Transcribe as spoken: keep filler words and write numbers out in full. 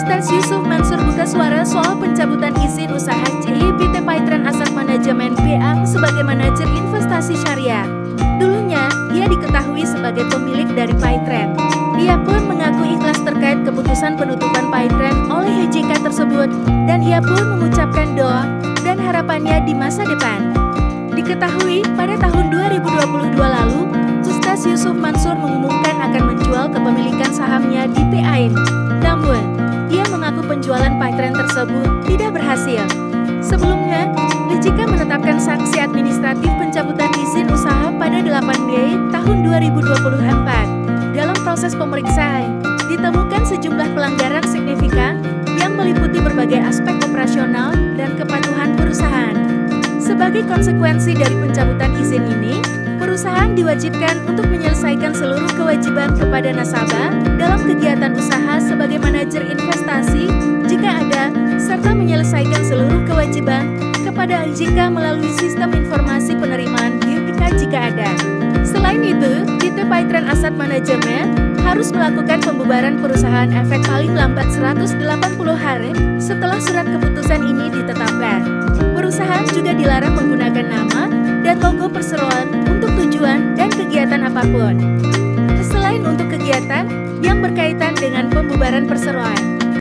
Ustaz Yusuf Mansur buka suara soal pencabutan izin usaha C I P T Paitren Asset Management B A N sebagai manajer investasi syariah. Dulunya, ia diketahui sebagai pemilik dari Paitren. Ia pun mengaku ikhlas terkait keputusan penutupan Paitren oleh H J K tersebut, dan ia pun mengucapkan doa dan harapannya di masa depan. Diketahui pada tahun dua ribu dua puluh dua lalu, Ustaz Yusuf Mansur mengumumkan akan menjual kepemilikan sahamnya di P A I N. Namun, ia mengaku penjualan Paitren tersebut tidak berhasil. Sebelumnya, H J K menetapkan sanksi administratif pencabutan izin usaha pada delapan Mei tahun dua ribu dua puluh empat. Dalam proses pemeriksaan, ditemukan sejumlah pelanggaran signifikan yang meliputi berbagai aspek operasional dan kepatuhan perusahaan. Sebagai konsekuensi dari pencabutan izin ini, perusahaan diwajibkan untuk menyelesaikan seluruh kewajiban kepada nasabah dalam kegiatan usaha sebagai manajer investasi jika ada, serta menyelesaikan seluruh kewajiban kepada O J K melalui sistem informasi penerimaan O J K jika ada. Selain itu, P T Paitren Asset Management harus melakukan pembubaran perusahaan efek paling lambat seratus delapan puluh hari setelah surat keputusan ini ditetapkan. Perusahaan juga dilarang menggunakan nama dan logo perseroan untuk tujuan dan kegiatan apapun, selain untuk kegiatan yang berkaitan dengan pembubaran perseroan.